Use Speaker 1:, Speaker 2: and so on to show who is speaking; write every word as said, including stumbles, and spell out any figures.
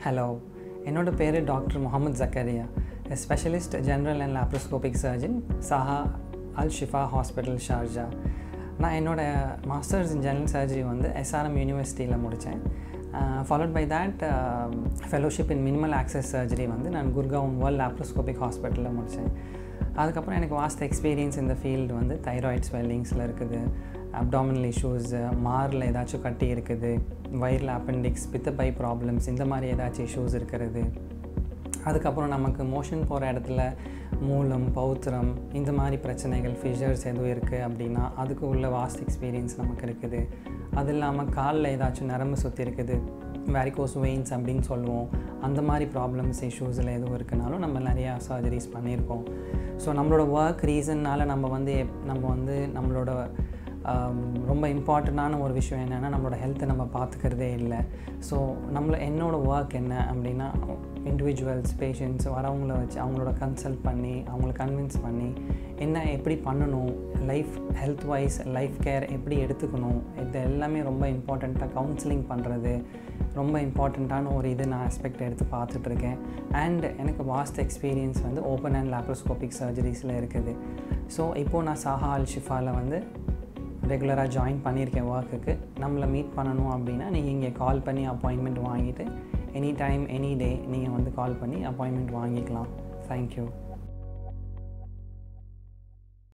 Speaker 1: Hello, என்னோட பேரு doctor Muhammed Zakaria, a specialist general and laparoscopic surgeon, Saha Al Shifa Hospital, Sharjah. நான் என்னோட masters in general surgery வந்து S R M யூனிவர்சிட்டியில் முடித்தேன். Followed by that fellowship in minimal access surgery வந்து நான் Gurgaon world laparoscopic ஹாஸ்பிட்டலில் முடித்தேன். அதுக்கப்புறம் எனக்கு வாஸ்ட் எக்ஸ்பீரியன்ஸ் இந்த ஃபீல்டு வந்து தைராய்ட் ஸ்வெல்லிங்ஸில் இருக்குது, அப்டாமினல் இஷ்யூஸ், மாரில் ஏதாச்சும் கட்டி இருக்குது, வயிறில் அப்பெண்டிக்ஸ், பித்தப்பை ப்ராப்ளம்ஸ், இந்த மாதிரி ஏதாச்சும் இஷ்யூஸ் இருக்கிறது. அதுக்கப்புறம் நமக்கு மோஷன் போகிற இடத்துல மூலம், பௌத்திரம், இந்த மாதிரி பிரச்சனைகள், ஃபிஷர்ஸ் எதுவும் இருக்குது அப்படின்னா அதுக்கு உள்ள வாஸ்ட் எக்ஸ்பீரியன்ஸ் நமக்கு இருக்குது. அது இல்லாமல் காலில் ஏதாச்சும் நரம்பு சுற்றி இருக்குது, வேரிகோஸ் வெயின்ஸ் அப்படின்னு சொல்லுவோம், அந்த மாதிரி ப்ராப்ளம்ஸ் இஷ்யூஸில் எதுவும் இருக்குனாலும் நம்ம நிறையா சர்ஜரிஸ் பண்ணியிருக்கோம். ஸோ நம்மளோட ஒர்க் ரீசன்னால் நம்ம வந்து நம்ம வந்து நம்மளோட ரொம்ப இம்பார்ட்டண்ட்டான ஒரு விஷயம் என்னென்னா நம்மளோட ஹெல்த்தை நம்ம பார்த்துக்கிறதே இல்லை. ஸோ நம்மள என்னோடய ஒர்க் என்ன அப்படின்னா இண்டிவிஜுவல்ஸ், பேஷண்ட்ஸ் வரவங்கள வச்சு அவங்களோட கன்சல்ட் பண்ணி அவங்கள கன்வின்ஸ் பண்ணி என்ன எப்படி பண்ணணும், life health wise life care எப்படி எடுத்துக்கணும், இது எல்லாமே ரொம்ப இம்பார்ட்டண்ட்டாக கவுன்சிலிங் பண்ணுறது ரொம்ப இம்பார்ட்டண்ட்டான ஒரு இது நான் ஆஸ்பெக்ட் எடுத்து பார்த்துட்ருக்கேன். அண்ட் எனக்கு வாஸ்ட் எக்ஸ்பீரியன்ஸ் வந்து ஓப்பன் அண்ட் லாப்ரோஸ்கோபிக் சர்ஜரிஸில் இருக்குது. ஸோ இப்போது நான் சாஹா அல் ஷிஃபாவில் வந்து ரெகுலராக ஜாயின் பண்ணியிருக்கேன் ஒர்க்குக்கு. நம்மளை மீட் பண்ணணும் அப்படின்னா நீங்கள் இங்கே கால் பண்ணி அப்பாயின்மெண்ட் வாங்கிட்டு எனி டைம் எனி டே நீங்கள் வந்து கால் பண்ணி அப்பாயின்மெண்ட் வாங்கிக்கலாம். தேங்க்யூ.